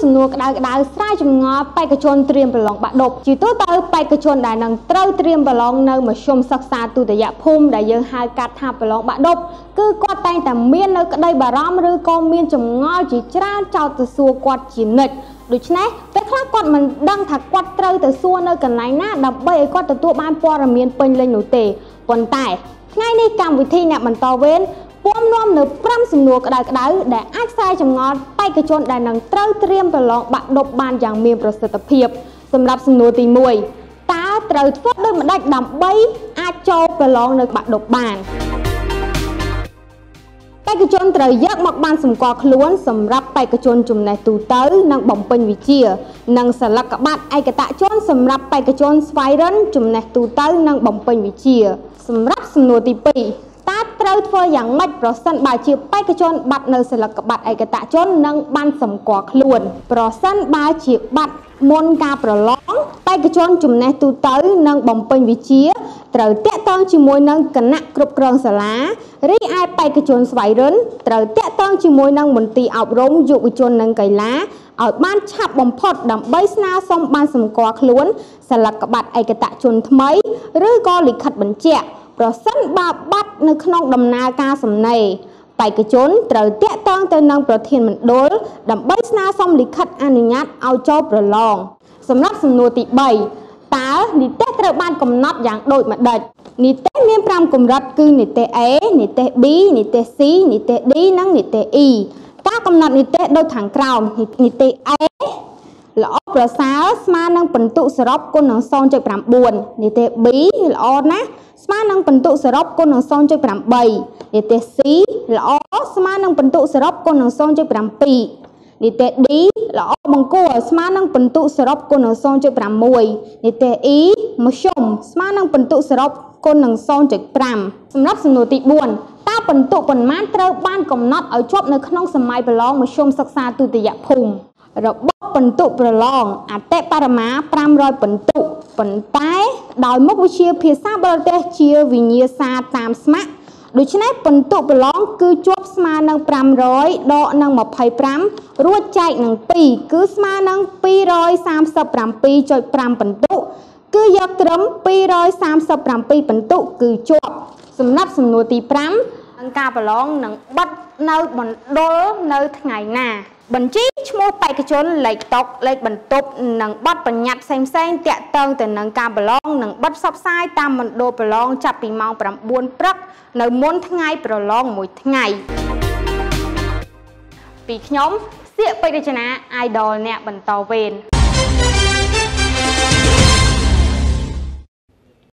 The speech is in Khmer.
សំណួរក្តៅស្រាវចម្ងល់បេក្ខជនត្រៀមប្រឡងបាក់ឌុបជាទូទៅបេក្ខជនដែលនឹងត្រូវត្រៀមប្រឡងនៅមធ្យមសិក្សាទុតិយភូមិដែលយើងហៅកាត់ថាប្រឡងបាក់ឌុបគឺគាត់តែងតែមាននៅក្តីបារម្ភឬក៏មានចម្ងល់ជាច្រើនចោទទៅសួរគាត់ជានិច្ចដូច្នេះពេលខ្លះគាត់មិនដឹងថាគាត់ត្រូវទៅសួរនៅកន្លែងណាដើម្បីឲ្យគាត់ទទួលបានព័ត៌មានពេញលេញនោះទេប៉ុន្តែថ្ងៃនេះកម្មវិធីអ្នកបន្តវេនពំនាំនៅ5សំណួរក្តៅដែលអាចខ្សែចម្ងល់បេក្ខជនដែលនឹងត្រូវត្រៀមប្រឡងបាក់ឌុបបានយ៉ាងមានប្រសិទ្ធភាពសម្រាប់សំណួរទី1តើត្រូវធ្វើដូចម្តេចដើម្បីអាចចូលប្រឡងនៅបាក់ឌុបបានបេក្ខជនត្រូវយកមកបានសម្គាល់ខ្លួនសម្រាប់បេក្ខជនចំណេះទូទៅនិងបំពេញវិជ្ជានិងសិលឹកប័ណ្ណឯកតជនសម្រាប់បេក្ខជនស្វ័យរិនចំណេះទូទៅនិងបំពេញវិជ្ជាសម្រាប់សំណួរទី2តើត្រូវធ្វើយ៉ាងម៉េចប្រសិនបើជាបេក្ខជនបាត់នៅសិលឹកប័ណ្ណឯកតជននិងបានសម្គាល់ខ្លួនប្រសិនបើជាបាត់មុនការប្រឡងបេក្ខជនចំណេះទូទៅនិងបំពេញវិជ្ជាត្រូវតាក់ទងជាមួយនឹងគណៈគ្រប់គ្រងសាលារីឯបេក្ខជនស្វ័យរិនត្រូវតាក់ទងជាមួយនឹងមន្ទីរអប់រំយុវជននិងកីឡាឲ្យបានឆាប់បំផុតដើម្បីស្នើសុំបានសម្គាល់ខ្លួនសិលឹកប័ណ្ណឯកតជនថ្មីឬក៏លិខិតបញ្ជាក់ប្រសិនបើបាត់នៅក្នុងដំណើរការសំណេរបេក្ខជនត្រូវតាក់ទងទៅនឹងប្រធានមណ្ឌលដើម្បីស្នើសុំលិខិតអនុញ្ញាតឲ្យចូលប្រឡងសម្រាប់សំណួរទី3តើនីតិត្រូវបានកំណត់យ៉ាងដូចម្តេចនីតិមាន5កម្រិតគឺនីតិ A នីតិ B នីតិ C នីតិ D និងនីតិ E ការកំណត់នីតិដូចខាងក្រោមនីតិ A ល្អប្រសើរស្មើនឹងពិន្ទុសរុបគុណនឹង 0.9 នីតិ B ល្អណាស់ស្មើនឹងពិន្ទុសរុបគុណនឹង 0.8 នីតិ C ល្អស្មើនឹងពិន្ទុសរុបគុណនឹង 0.7 នីតិ D ល្អបង្គួរស្មើនឹងពិន្ទុសរុបគុណនឹង 0.6 នីតិ E មធ្យមស្មើនឹងពិន្ទុសរុបគុណនឹង 0.5 សម្រាប់សំណួរទី4តើពិន្ទុប៉ុន្មានត្រូវបានកំណត់ឲ្យជាប់នៅក្នុងសម័យប្រឡងមធ្យមសិក្សាទុតិយភូមិរបបពិន្ទុប្រឡងអតិបរមា500ពិន្ទុប៉ុន្តែដោយមុខវិជ្ជាភាសាបរទេសជាវិញ្ញាសាតាមស្ម័គ្រដូច្នេះពិន្ទុប្រឡងគឺជាប់ស្មើនឹង500ដកនឹង25រួចចែកនឹង2គឺស្មើនឹង237.5ពិន្ទុគឺយកត្រឹម237ពិន្ទុគឺជាប់សម្រាប់សំណួរទី5នឹងការប្រឡងនឹងបិទនៅមណ្ឌលនៅថ្ងៃណាបញ្ជីឈ្មោះបេក្ខជនលេខតុលេខបន្ទប់និងប័ណ្ណបញ្ញត្តិផ្សេងៗតាក់ទងទៅនឹងការប្រឡងនិងបិទផ្សព្វផ្សាយតាមមណ្ឌលប្រឡងចាប់ពីម៉ោង9ព្រឹកនៅមុនថ្ងៃប្រឡងមួយថ្ងៃពីខ្ញុំសៀកបេក្ខរចនា Idol អ្នកបន្តវេន